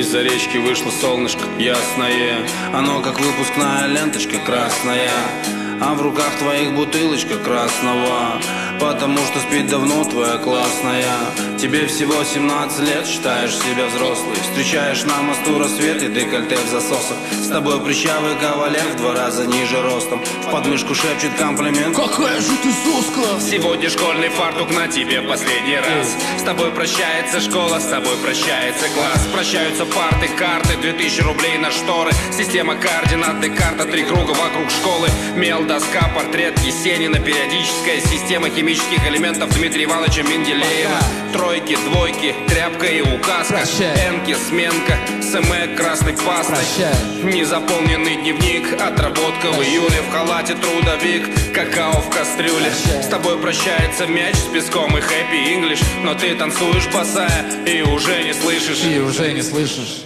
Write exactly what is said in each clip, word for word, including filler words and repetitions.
Из-за речки вышло солнышко ясное, оно как выпускная ленточка красная, а в руках твоих бутылочка красного, потому что спит давно твоя классная. Тебе всего семнадцать лет, считаешь себя взрослый, встречаешь на мосту рассвет и декольте в засосах. С тобой прыщавый кавалер в два раза ниже ростом, в подмышку шепчет комплимент: какая же ты соска! Сегодня школьный фартук на тебе последний раз. С тобой прощается школа, с тобой прощается класс. Прощаются парты, карты, две тысячи рублей на шторы. Система координат Декарта, три круга вокруг школы. Мел, доска, портрет Есенина, периодическая система химических элементов Дмитрия Ивановича Менделеева. Тройки, двойки, тряпка и указка. Энки, сменка, СМЭ, красной пастой. Незаполненный дневник, отработка в июле. В халате трудовик, какао в кастрюле. С тобой прощается мяч с песком и хэппи инглиш. Но ты танцуешь босая и уже не слышишь. И уже не слышишь.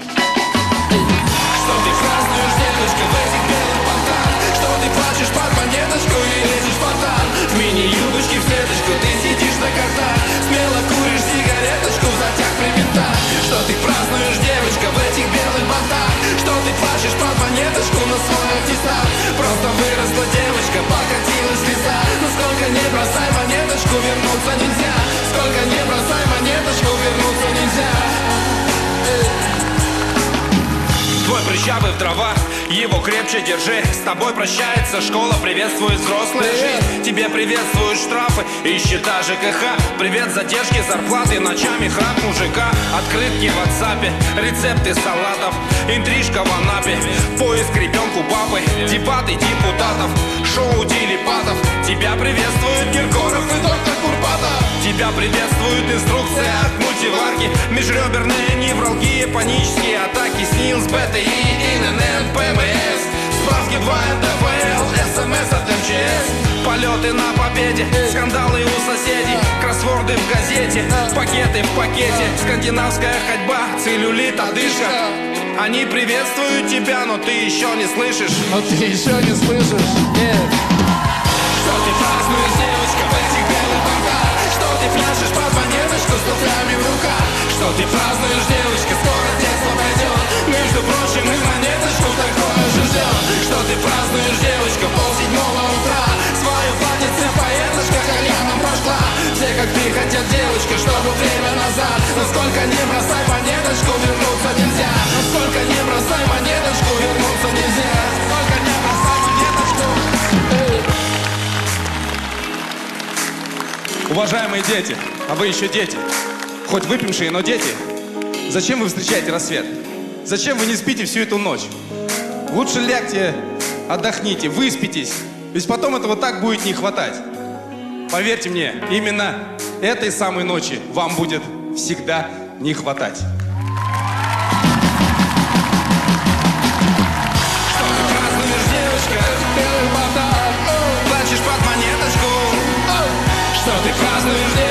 Что ты празднуешь, девочка, в этих белых понтах? Что ты плачешь под монеточку и лезешь в фонтан? В мини-юбочке в сеточку ты сидишь на картах, смело куришь сигареточку в затяг при ментах. Что ты празднуешь, девочка, в этих белых понтах? Что ты плачешь под монеточку на свой аттестат? Просто выросла девочка, покатилась леса. Но сколько не бросай монеточку, вернуться нельзя. Сколько не бросай монеточку, вернуться нельзя. Твой прыщавый в травах, его крепче держи. С тобой прощается школа, приветствует взрослая жизнь. Тебе приветствуют штрафы и счета ЖКХ. Привет задержки зарплаты, ночами храп мужика. Открытки в ватсапе, рецепты салатов, интрижка в Анапе, поиск ребенку папы, дебаты депутатов, шоу телепатов. Тебя приветствует Киркоров и доктор Курпатов. Тебя приветствует инструкция от мультиварки. Межреберные невралгии, панические атаки, СНИЛС, БТИ, ИНН, ПМС. Справки два эн дэ эф эл, СМС от эм че эс. Полеты на победе, скандалы у соседей, кроссворды в газете, пакеты в пакете. Скандинавская ходьба, целлюлит, одышка. Они приветствуют тебя, но ты еще не слышишь. Но ты еще не слышишь. Нет. Что ты празднуешь, девочка, в этих белых бантах? Что ты пляшешь под монеточку с туфлями в руках? Что ты празднуешь, девочка, скоро детство пройдет. Между прочим, и монеточку такое же ждет. Что ты празднуешь, девочка, полседьмого утра? Свою платьице поэточка кальяном прошла. Все как ты хотят, девочка, чтобы время назад. Но сколько не бросай монеточку, вернуться нельзя. Но сколько не бросай монеточку, вернуться нельзя. Сколько не бросай монеточку. Уважаемые дети, а вы еще дети, хоть выпившие, но дети, зачем вы встречаете рассвет? Зачем вы не спите всю эту ночь? Лучше лягте, отдохните, выспитесь, ведь потом этого так будет не хватать. Поверьте мне, именно этой самой ночи вам будет всегда не хватать. Что ты празднуешь, девочка, белый бардак? Плачешь под монеточку? Что ты празднуешь, девочка?